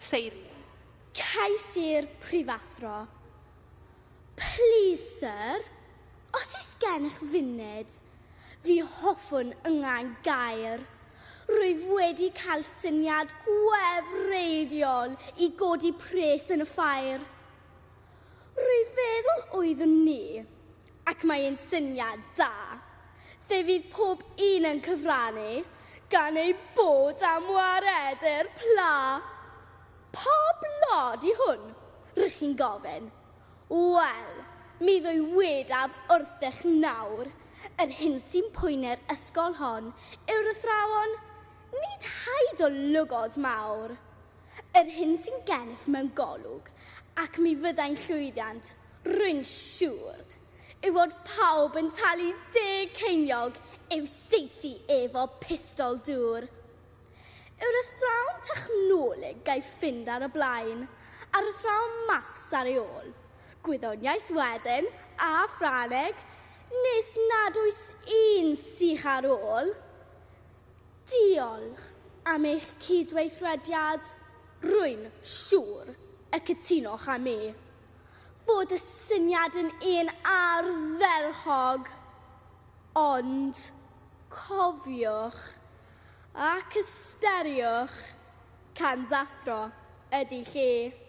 Seirian. Ceisir prifathro. Please, sir, os oes gennych funud, fi hoffwn ynga'n gair. Rwyf wedi cael syniad gwefreiddiol I godi pres yn y ffair. Rwyf feddwl oeddwn ni, ac mae'n syniad da, fe fydd pob un yn cyfrannu gan ei bod am waredu'r pla. Pa blad I hwn, rydych chi'n gofyn? Wel, mi ddwy wedaf wrthych nawr, yr hyn sy'n pwyne'r ysgol hon yw'r athrawon nid haid o lygod mawr. Yr hyn sy'n gennych mewn golwg, ac mi fyddai'n llwyddiant, rwy'n siŵr, yw fod pawb yn talu 10 ceiniog i'w seithi efo pistol dŵr. Yw'r athrawon technoleg gael ffind ar y blaen, a'r athrawon maths ar ei ôl, gwyddoniaeth wedyn a Ffrangeg, nes nad oes un sych ar ôl. Diolch am eich cydweithrediad, rwy'n siŵr y cytunoch â mi, fod y syniad yn un ardderchog, ond cofiwch ac ysteriwch can sathro ydy lle.